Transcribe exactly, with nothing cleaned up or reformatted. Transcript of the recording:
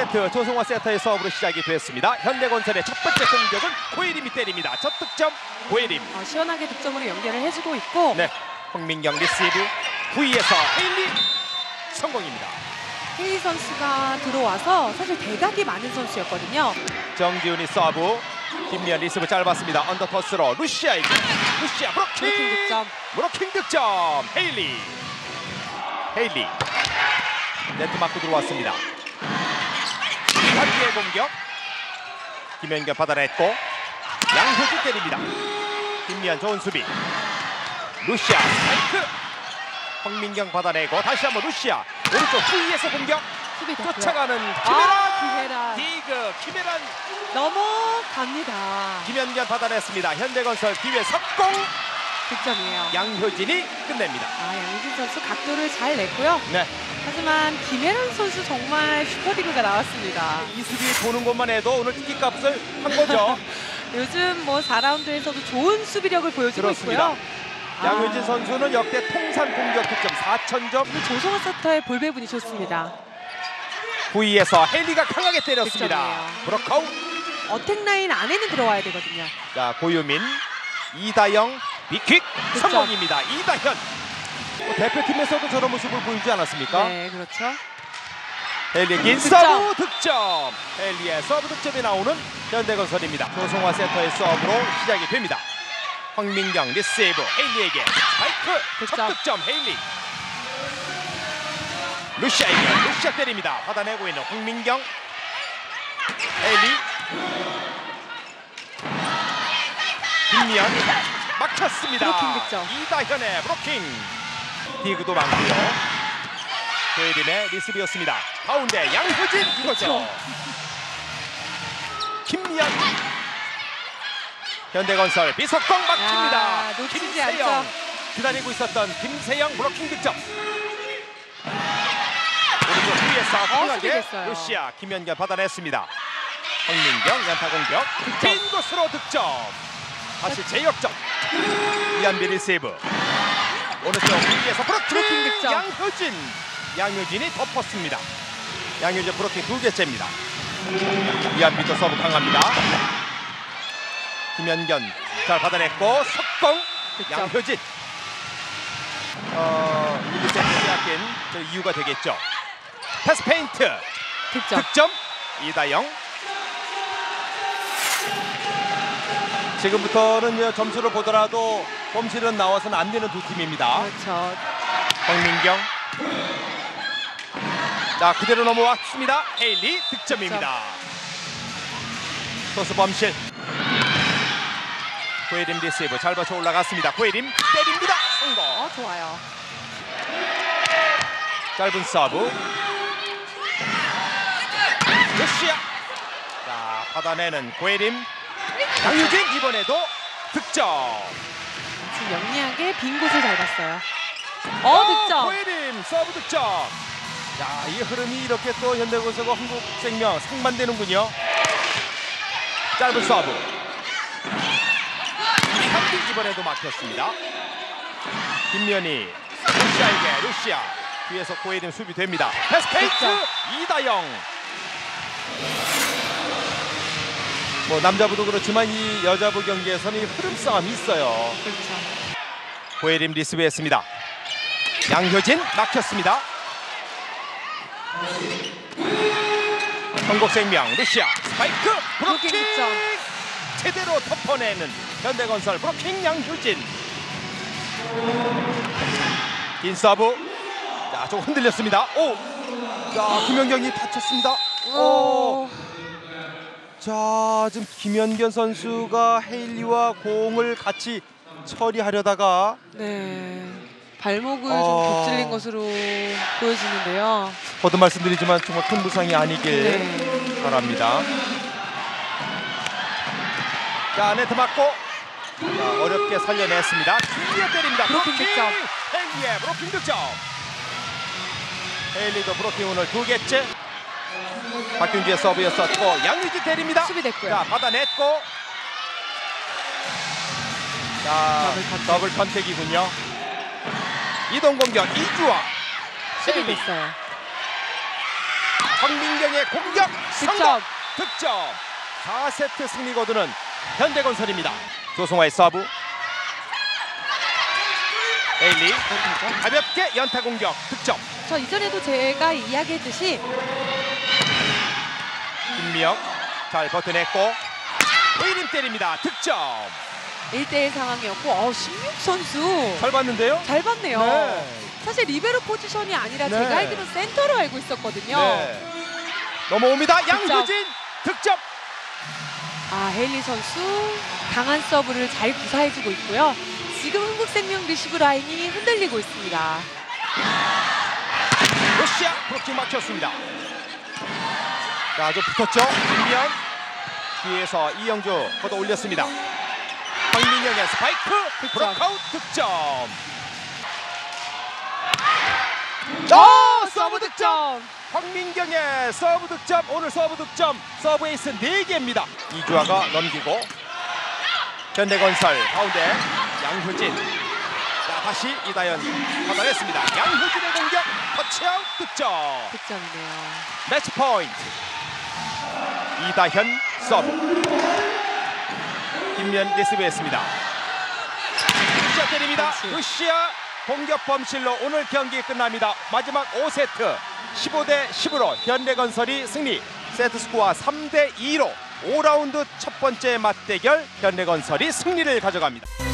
세트 조성화 세터의 서브로 시작이 됐습니다. 현대건설의 첫 번째 공격은 고예림이 때립니다. 첫 득점 고예림. 어, 시원하게 득점으로 연결을 해주고 있고. 네, 황민경 리시브 후위에서 헤일리 성공입니다. 헤일리 선수가 들어와서 사실 대각이 많은 선수였거든요. 정지훈이 서브, 김미연 리시브 짧았습니다. 언더터스로 루시아에게 루시아 브로킹, 브로킹 득점. 브로킹 득점 헤일리. 헤일리 네트 맞고 들어왔습니다. 한기의 공격, 김연경 받아냈고 양효진 때립니다. 김미연 좋은 수비, 루시아 스파이크, 황민경 받아내고 다시 한번 루시아 오른쪽 후위에서 공격, 수비 됐고요. 쫓아가는 김혜란, 아, 김혜란. 디그 김혜란 넘어갑니다. 김연경 받아냈습니다. 현대건설 기회 석공, 득점이에요. 양효진이 끝냅니다. 아, 양효진 선수 각도를 잘 냈고요. 네, 하지만 김혜란 선수 정말 슈퍼디그가 나왔습니다. 이 수비 보는 것만 해도 오늘 티켓값을 한 거죠. 요즘 뭐 사 라운드에서도 좋은 수비력을 보여주고 그렇습니다. 있고요. 양효진 아, 선수는 역대 통산 공격 득점 사천 점. 조성아 세터의 볼배분이 좋습니다. 후위에서 헨리가 강하게 때렸습니다. 득점이에요. 브로커웃. 어택 라인 안에는 들어와야 되거든요. 자, 고유민, 이다영, 빅킥 득점. 성공입니다. 이다현. 뭐 대표팀에서도 저런 모습을 보이지 않았습니까? 네, 그렇죠. 헨리의 긴 득점. 서브 득점. 헨리의 서브 득점이 나오는 현대건설입니다. 조성화 세터의 서브로 시작이 됩니다. 황민경 리세이브, 헨리에게 스파이크 득점. 첫 득점 헨리. 루시아에게 루시아 때립니다. 받아내고 있는 황민경, 헨리, 김미연 막혔습니다. 브로킹 득점. 이다현의 브로킹. 디그도 많고요. 고예림의 리시브였습니다. 가운데 양효진 이거죠. 김미연. 현대건설 비석광 막힙니다. 야, 놓치지 김세영 않죠. 기다리고 있었던 김세영 브로킹 득점. 오른쪽 후에서 강하게 수비됐어요. 루시아 김연경 받아냈습니다. 황민경 연타 공격 빈 곳으로 득점. 다시 제역점. 이한비 리세이브 오른쪽 후에서 브로킹, 브로킹 득점. 양효진. 양효진이 덮었습니다. 양효진 브로킹 두 개째입니다. 이한비도 서브 강합니다. 김연경 잘 받아냈고 석공. 득점. 양효진. 어, 일 세트 시작된 저 이유가 되겠죠. 패스 페인트 득점. 득점 이다영. 지금부터는 점수를 보더라도 범실은 나와서는 안 되는 두 팀입니다. 그렇죠. 황민경. 자, 그대로 넘어왔습니다. 헤일리 득점입니다. 토스 범실. 고예림 리시브 잘 받쳐 올라갔습니다. 고예림 때립니다. 성공. 어, 좋아요. 짧은 서브. 루시아. 자, 받아내는 고예림. 양효진 이번에도 득점. 지금 영리하게 빈 곳을 잘 봤어요. 어, 득점. 고예림 서브 득점. 자, 이 흐름이 이렇게 또 현대건설과 한국생명 상반되는군요. 짧은 서브. 이한빈 이번에도 막혔습니다. 김면희 루시아에게 루시아 뒤에서 고예림 수비됩니다. 패스 페이크 이다영. 뭐 남자부도 그렇지만 이 여자부 경기에서는 이 흐름 싸움이 있어요. 그렇죠. 고예림 리시브했습니다. 양효진 막혔습니다. 한국생명 루시아 스파이크 브로킹 득점. 제대로 덮어내는 현대건설 브로킹 양효진. 긴 서브. 자, 좀 흔들렸습니다. 오. 자, 김연경이 다쳤습니다. 오. 자, 지금 김연경 선수가 헤일리와 공을 같이 처리하려다가 네. 발목을 어... 좀 겹질린 것으로 보여지는데요. 거듭 말씀드리지만 정말 큰 부상이 아니길 네. 바랍니다. 자, 네트 맞고 자, 어렵게 살려냈습니다. 김미연 때립니다. 브로킹 득점. 헤일리의 브로킹 득점. 헤일리도 브로킹 오늘 두 개째. 박균주의 서브였었고 양유진 때립니다. 수비됐고요. 자, 받아냈고 자, 더블 컨택. 더블 컨택이군요. 이동 공격 이주아. 수비됐어요. 황민경의 공격 성공. 득점. 득점. 사 세트 승리 거두는 현대건설입니다. 조성화의 서브. 에일리 가볍게 연타 공격 득점. 저 이전에도 제가 이야기했듯이 김미영 잘 버텨냈고 에이림 때립니다. 득점. 일 대일 상황이었고 어, 신육 선수 잘 봤는데요. 잘 봤네요. 네. 사실 리베로 포지션이 아니라 네. 제가 알기로는 센터로 알고 있었거든요. 네. 넘어옵니다. 양효진 득점. 아, 헤일리 선수 강한 서브를 잘 구사해주고 있고요. 지금 흥국생명 리시브 라인이 흔들리고 있습니다. 러시아 브로킹 막혔습니다. 자, 아주 붙었죠. 김미영 뒤에서 이영주 걷어 올렸습니다. 황민영의 스파이크 득점. 브로크아웃 득점. 오, 서브 득점. 황민경의 서브 득점. 오늘 서브 득점 서브 에이스 네 개입니다. 이주아가 넘기고 현대건설 가운데 양효진. 자, 다시 이다현 받아냈습니다. 양효진의 공격 터치아웃 득점. 득점이네요. 매치 포인트. 이다현 서브. 김면 리시브했습니다. 루시아 때립니다. 그렇지. 루시아 공격 범실로 오늘 경기 끝납니다. 마지막 오 세트 십오 대 십으로 현대건설이 승리. 세트 스코어 삼 대 이로 오 라운드 첫 번째 맞대결 현대건설이 승리를 가져갑니다.